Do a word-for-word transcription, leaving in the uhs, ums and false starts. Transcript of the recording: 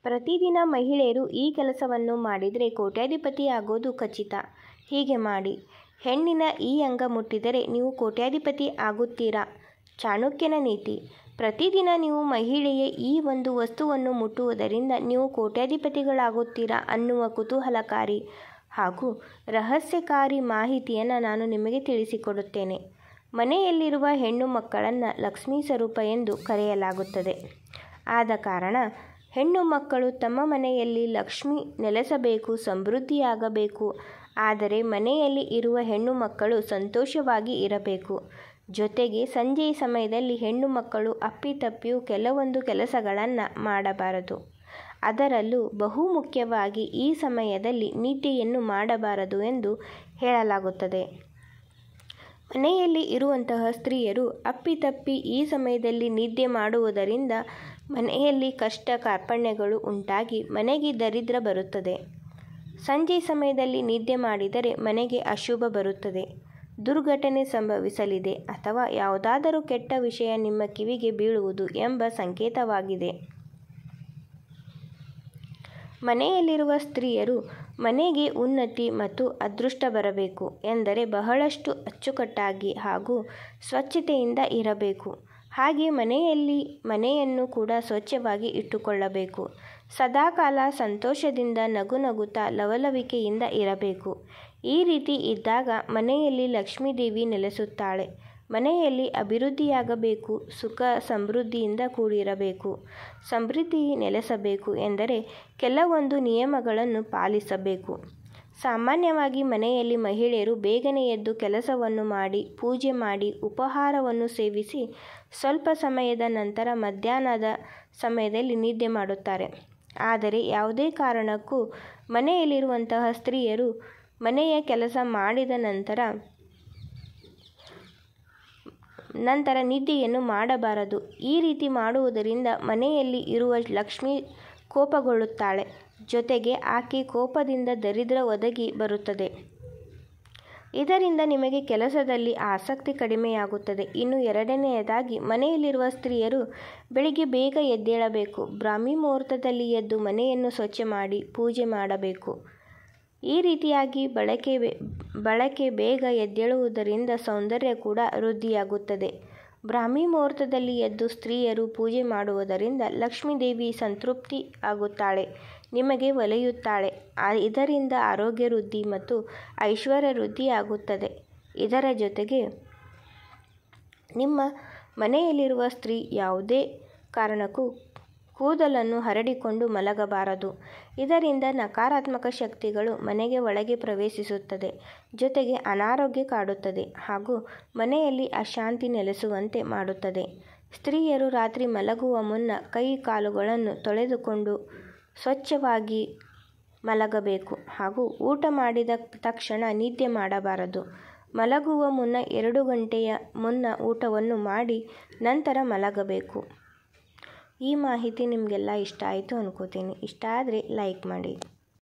ಪ್ರತಿದಿನ ಮಹಿಳೆಯರು ಈ ಕೆಲಸವನ್ನು ಮಾಡಿದರೆ ಕೋಟ್ಯಾಧಿಪತಿ ಆಗೋದು ಖಚಿತ. ಹೀಗೆ ಮಾಡಿ. ಹೆಣ್ಣಿನ ಈ ಅಂಗ ಮುಟ್ಟಿದರೆ ನೀವು ಕೋಟ್ಯಾಧಿಪತಿ ಆಗುತ್ತೀರಾ. ಚಾಣಕ್ಯನ ನೀತಿ. ಪ್ರತಿದಿನ ನೀವು ಮಹಿಳೆಯ ಈ ಒಂದು ವಸ್ತುವನ್ನು ಮುಟ್ಟುವುದರಿಂದ ನೀವು ಕೋಟ್ಯಾಧಿಪತಿಗಳಾಗುತ್ತೀರಾ ಅನ್ನುವ ಕುತೂಹಲಕಾರಿ ಹಾಗೂ ರಹಸ್ಯಕಾರಿ ಮಾಹಿತಿಯನ್ನು ನಾನು ನಿಮಗೆ ತಿಳಿಸಿಕೊಡುತ್ತೇನೆ. ಮನೆಯಲ್ಲಿರುವ ಹೆಣ್ಣು ಮಕ್ಕಳನ್ನು ಲಕ್ಷ್ಮೀ ಸ್ವರೂಪ ಎಂದು ಕರೆಯಲಾಗುತ್ತದೆ. ಆದ ಕಾರಣ ಹೆಣ್ಣು ಮಕ್ಕಳು ತಮ್ಮ ಮನೆಯಲ್ಲಿ ಲಕ್ಷ್ಮಿ ನೆಲೆಸಬೇಕು, ಸಮೃದ್ಧಿಯಾಗಬೇಕು. ಆದರೆ ಮನೆಯಲ್ಲಿ ಇರುವ ಹೆಣ್ಣು ಮಕ್ಕಳು ಸಂತೋಷವಾಗಿ ಇರಬೇಕು. ಜೊತೆಗೆ ಸಂಜೆಯ ಸಮಯದಲ್ಲಿ ಹೆಣ್ಣು ಮಕ್ಕಳು ಅಪ್ಪಿತಪ್ಪಿಯೂ ಕೆಲವೊಂದು ಕೆಲಸಗಳನ್ನು ಮಾಡಬಾರದು. ಅದರಲ್ಲೂ ಬಹುಮುಖ್ಯವಾಗಿ ಈ ಸಮಯದಲ್ಲಿ ನಿದ್ದೆಯನ್ನು ಮಾಡಬಾರದು ಎಂದು ಹೇಳಲಾಗುತ್ತದೆ. ಮನೆಯಲ್ಲಿ ಇರುವಂತಹ ಸ್ತ್ರೀಯರು ಅಪ್ಪಿತಪ್ಪಿ ಈ ಸಮಯದಲ್ಲಿ ನಿದ್ದೆ ಮಾಡುವುದರಿಂದ ಮನೆಯಲ್ಲಿ ಕಷ್ಟ ಕಾರ್ಪಣ್ಯಗಳು ಉಂಟಾಗಿ ಮನೆಗೆ ದರಿದ್ರ ಬರುತ್ತದೆ. ಸಂಜೆ ಸಮಯದಲ್ಲಿ ನಿದ್ದೆ ಮಾಡಿದರೆ ಮನೆಗೆ ಅಶುಭ ಬರುತ್ತದೆ, ದುರ್ಘಟನೆ ಸಂಭವಿಸಲಿದೆ ಅಥವಾ ಯಾವುದಾದರೂ ಕೆಟ್ಟ ವಿಷಯ ನಿಮ್ಮ ಕಿವಿಗೆ ಬೀಳುವುದು ಎಂಬ ಸಂಕೇತವಾಗಿದೆ. ಮನೆಯಲ್ಲಿರುವ ಸ್ತ್ರೀಯರು ಮನೆಗೆ ಉನ್ನತಿ ಮತ್ತು ಅದೃಷ್ಟ ಬರಬೇಕು ಎಂದರೆ ಬಹಳಷ್ಟು ಅಚ್ಚುಕಟ್ಟಾಗಿ ಹಾಗೂ ಸ್ವಚ್ಛತೆಯಿಂದ ಇರಬೇಕು. ಹಾಗೆ ಮನೆಯಲ್ಲಿ ಮನೆಯನ್ನು ಕೂಡ ಸ್ವಚ್ಛವಾಗಿ ಇಟ್ಟುಕೊಳ್ಳಬೇಕು. ಸದಾಕಾಲ ಸಂತೋಷದಿಂದ ನಗು ನಗುತ್ತಾ ಲವಲವಿಕೆಯಿಂದ ಇರಬೇಕು. ಈ ರೀತಿ ಇದ್ದಾಗ ಮನೆಯಲ್ಲಿ ಲಕ್ಷ್ಮೀದೇವಿ ನೆಲೆಸುತ್ತಾಳೆ. ಮನೆಯಲ್ಲಿ ಅಭಿವೃದ್ಧಿಯಾಗಬೇಕು, ಸುಖ ಸಮೃದ್ಧಿಯಿಂದ ಕೂಡಿರಬೇಕು. ಸಮೃದ್ಧಿ ನೆಲೆಸಬೇಕು ಎಂದರೆ ಕೆಲವೊಂದು ನಿಯಮಗಳನ್ನು ಪಾಲಿಸಬೇಕು. ಸಾಮಾನ್ಯವಾಗಿ ಮನೆಯಲ್ಲಿ ಮಹಿಳೆಯರು ಬೇಗನೆ ಎದ್ದು ಕೆಲಸವನ್ನು ಮಾಡಿ, ಪೂಜೆ ಮಾಡಿ, ಉಪಹಾರವನ್ನು ಸೇವಿಸಿ ಸ್ವಲ್ಪ ಸಮಯದ ನಂತರ ಮಧ್ಯಾಹ್ನದ ಸಮಯದಲ್ಲಿ ನಿದ್ದೆ ಮಾಡುತ್ತಾರೆ. ಆದರೆ ಯಾವುದೇ ಕಾರಣಕ್ಕೂ ಮನೆಯಲ್ಲಿರುವಂತಹ ಸ್ತ್ರೀಯರು ಮನೆಯ ಕೆಲಸ ಮಾಡಿದ ನಂತರ ನಂತರ ನಿದ್ದೆಯನ್ನು ಮಾಡಬಾರದು. ಈ ರೀತಿ ಮಾಡುವುದರಿಂದ ಮನೆಯಲ್ಲಿ ಇರುವ ಲಕ್ಷ್ಮಿ ಕೋಪಗೊಳ್ಳುತ್ತಾಳೆ. ಜೊತೆಗೆ ಆಕೆ ಕೋಪದಿಂದ ದರಿದ್ರ ಒದಗಿ ಬರುತ್ತದೆ. ಇದರಿಂದ ನಿಮಗೆ ಕೆಲಸದಲ್ಲಿ ಆಸಕ್ತಿ ಕಡಿಮೆಯಾಗುತ್ತದೆ. ಇನ್ನು ಎರಡನೆಯದಾಗಿ ಮನೆಯಲ್ಲಿರುವ ಸ್ತ್ರೀಯರು ಬೆಳಿಗ್ಗೆ ಬೇಗ ಎದ್ದೇಳಬೇಕು. ಬ್ರಾಹ್ಮಿ ಮುಹೂರ್ತದಲ್ಲಿ ಎದ್ದು ಮನೆಯನ್ನು ಸ್ವಚ್ಛ ಮಾಡಿ ಪೂಜೆ ಮಾಡಬೇಕು. ಈ ರೀತಿಯಾಗಿ ಬಳಕೆ ಬಳಕೆ ಬೇಗ ಎದ್ದೇಳುವುದರಿಂದ ಸೌಂದರ್ಯ ಕೂಡ ವೃದ್ಧಿಯಾಗುತ್ತದೆ. ಬ್ರಾಹ್ಮಿ ಮುಹೂರ್ತದಲ್ಲಿ ಎದ್ದು ಸ್ತ್ರೀಯರು ಪೂಜೆ ಮಾಡುವುದರಿಂದ ಲಕ್ಷ್ಮೀದೇವಿ ಸಂತೃಪ್ತಿ ಆಗುತ್ತಾಳೆ, ನಿಮಗೆ ಒಲಿಯುತ್ತಾಳೆ. ಇದರಿಂದ ಆರೋಗ್ಯ ವೃದ್ಧಿ ಮತ್ತು ಐಶ್ವರ್ಯ ವೃದ್ಧಿ ಆಗುತ್ತದೆ. ಇದರ ಜೊತೆಗೆ ನಿಮ್ಮ ಮನೆಯಲ್ಲಿರುವ ಸ್ತ್ರೀ ಯಾವುದೇ ಕಾರಣಕ್ಕೂ ಕೂದಲನ್ನು ಹರಡಿಕೊಂಡು ಮಲಗಬಾರದು. ಇದರಿಂದ ನಕಾರಾತ್ಮಕ ಶಕ್ತಿಗಳು ಮನೆಗೆ ಒಳಗೆ ಪ್ರವೇಶಿಸುತ್ತದೆ. ಜೊತೆಗೆ ಅನಾರೋಗ್ಯ ಕಾಡುತ್ತದೆ ಹಾಗೂ ಮನೆಯಲ್ಲಿ ಅಶಾಂತಿ ನೆಲೆಸುವಂತೆ ಮಾಡುತ್ತದೆ. ಸ್ತ್ರೀಯರು ರಾತ್ರಿ ಮಲಗುವ ಮುನ್ನ ಕೈ ಕಾಲುಗಳನ್ನು ತೊಳೆದುಕೊಂಡು ಸ್ವಚ್ಛವಾಗಿ ಮಲಗಬೇಕು ಹಾಗೂ ಊಟ ಮಾಡಿದ ತಕ್ಷಣ ನಿದ್ದೆ ಮಾಡಬಾರದು. ಮಲಗುವ ಮುನ್ನ ಎರಡು ಗಂಟೆಯ ಮುನ್ನ ಊಟವನ್ನು ಮಾಡಿ ನಂತರ ಮಲಗಬೇಕು. ಈ ಮಾಹಿತಿ ನಿಮಗೆಲ್ಲ ಇಷ್ಟ ಆಯಿತು ಅನ್ಕೋತೀನಿ. ಇಷ್ಟ ಆದರೆ ಲೈಕ್ ಮಾಡಿ.